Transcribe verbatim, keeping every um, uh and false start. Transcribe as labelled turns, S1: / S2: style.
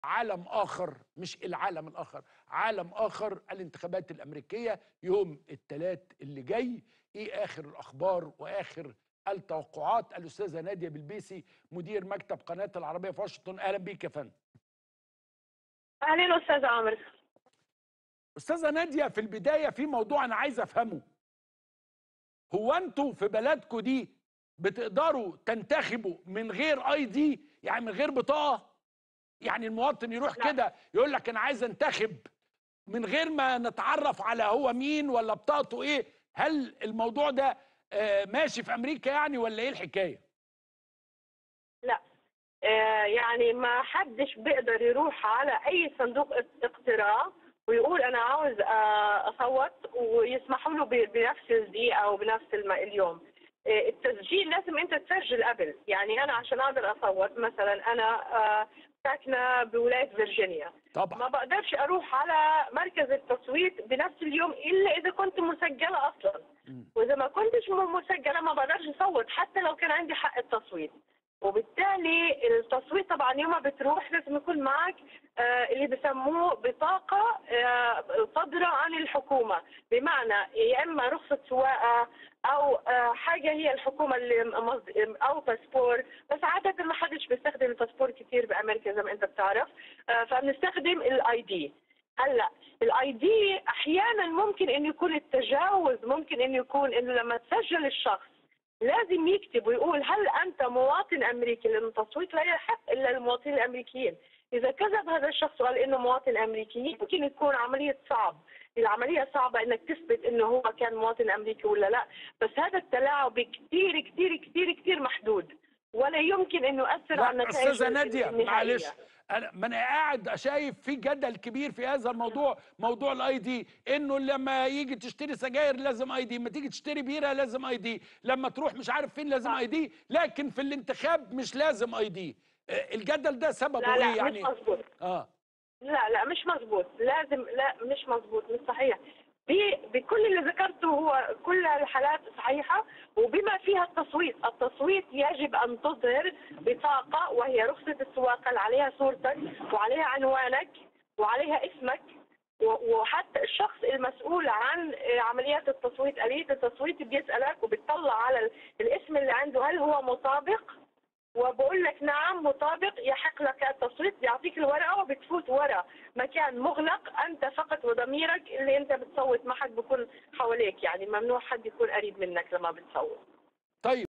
S1: عالم آخر، مش العالم الآخر، عالم آخر، الانتخابات الأمريكية يوم الثلاث اللي جاي. إيه آخر الأخبار وآخر التوقعات؟ الأستاذة نادية بلبيسي مدير مكتب قناة العربية في واشنطن، أهلا بيك يا فندم.
S2: أهلا أستاذ عامر.
S1: أستاذة نادية، في البداية في موضوع أنا عايز أفهمه. هو أنتوا في بلدكم دي بتقدروا تنتخبوا من غير أي دي، يعني من غير بطاقة؟ يعني المواطن يروح
S2: لا
S1: كده يقول لك أنا عايز أنتخب من غير ما نتعرف على هو مين ولا بطاقته ايه؟ هل الموضوع ده آه ماشي في امريكا يعني ولا ايه الحكايه؟
S2: لا آه يعني ما حدش بيقدر يروح على أي صندوق اقتراع ويقول أنا عاوز آه أصوت ويسمحوا له بنفس الدقيقة أو بنفس اليوم. آه التسجيل لازم أنت تسجل قبل، يعني أنا عشان أقدر أصوت مثلا أنا آه ساكنة بولاية فيرجينيا،
S1: طبعا
S2: ما بقدرش أروح على مركز التصويت بنفس اليوم إلا إذا كنت مسجلة أصلا، وإذا ما كنتش مسجلة ما بقدرش أصوت حتى لو كان عندي حق التصويت. وبالتالي التصويت طبعا يوم ما بتروح لازم يكون معك آه اللي بسموه بطاقة آه صادرة عن الحكومة، بمعنى يا إما رخصة سواقة أو آه حاجة هي الحكومة اللي أو باسبور، بس عادة ما حدش بيستخدم الباسبور كتير بأمريكا زي ما أنت بتعرف، آه فبنستخدم الاي دي. هلا الاي دي أحيانا ممكن إنه يكون التجاوز، ممكن إنه يكون إنه لما تسجل الشخص لازم يكتب ويقول هل أنت مواطن أمريكي، لأن التصويت لا يحق إلا المواطنين الأمريكيين. إذا كذب هذا الشخص وقال إنه مواطن أمريكي يمكن تكون عملية صعب، العملية صعبة إنك تثبت إنه هو كان مواطن أمريكي ولا لا، بس هذا التلاعب كتير كتير كتير كتير محدود ولا يمكن إنه يؤثر على
S1: لا
S2: النتائج
S1: استاذه ناديه
S2: النهائية.
S1: معلش، انا ما انا قاعد شايف في جدل كبير في هذا الموضوع، موضوع الاي دي، انه لما يجي تشتري سجاير لازم اي دي، لما تيجي تشتري بيره لازم اي دي، لما تروح مش عارف فين لازم اي دي، لكن في الانتخاب مش لازم اي دي. الجدل ده سببه
S2: لا
S1: ايه
S2: لا مش
S1: يعني؟
S2: مظبوط.
S1: اه
S2: لا لا مش مظبوط، لازم، لا مش مظبوط، مش صحيح. بكل اللي ذكرته هو كل الحالات صحيحة وبما فيها التصويت. التصويت يجب أن تظهر بطاقة وهي رخصة السواقة اللي عليها صورتك وعليها عنوانك وعليها اسمك، وحتى الشخص المسؤول عن عمليات التصويت آلية التصويت بيسألك وبتطلع على الاسم اللي عنده هل هو مطابق، وبقول لك نعم مطابق يحق لك التصويت، بيعطيك الورقه وبتفوت ورا مكان مغلق انت فقط وضميرك اللي انت بتصوت، ما حد بيكون حواليك، يعني ممنوع حد يكون قريب منك لما بتصوت.
S1: طيب